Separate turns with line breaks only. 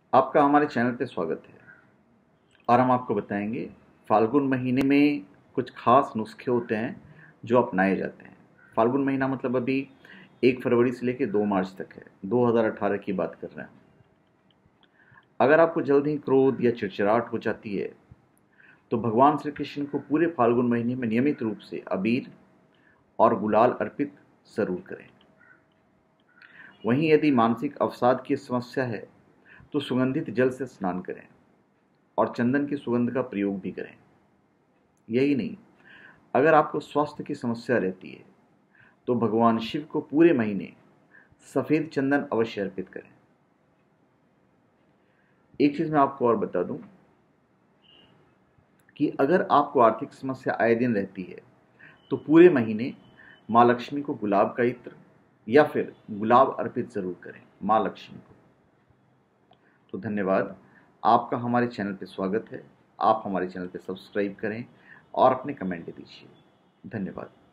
आपका हमारे चैनल पे स्वागत है। और हम आपको बताएंगे फाल्गुन महीने में कुछ खास नुस्खे होते हैं जो अपनाए जाते हैं। फाल्गुन महीना मतलब अभी 1 फरवरी से लेकर 2 मार्च तक है। 2018 की बात कर रहे हैं। अगर आपको जल्द ही क्रोध या चिड़चिड़ाहट हो जाती है तो भगवान श्री कृष्ण को पूरे फाल्गुन महीने में नियमित रूप से अबीर और गुलाल अर्पित जरूर करें। वहीं यदि मानसिक अवसाद की समस्या है तो सुगंधित जल से स्नान करें और चंदन की सुगंध का प्रयोग भी करें। यही नहीं, अगर आपको स्वास्थ्य की समस्या रहती है तो भगवान शिव को पूरे महीने सफ़ेद चंदन अवश्य अर्पित करें। एक चीज़ मैं आपको और बता दूं कि अगर आपको आर्थिक समस्या आए दिन रहती है तो पूरे महीने माँ लक्ष्मी को गुलाब का इत्र या फिर गुलाब अर्पित ज़रूर करें माँ लक्ष्मी को। तो धन्यवाद। आपका हमारे चैनल पे स्वागत है। आप हमारे चैनल पे सब्सक्राइब करें और अपने कमेंट दीजिए। धन्यवाद।